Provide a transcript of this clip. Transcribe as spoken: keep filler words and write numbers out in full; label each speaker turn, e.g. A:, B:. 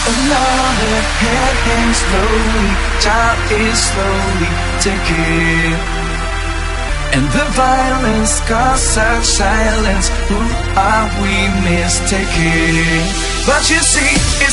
A: Another head hangs slowly, child is slowly taken. And the violence caused such silence. Who are we mistaken? But you see,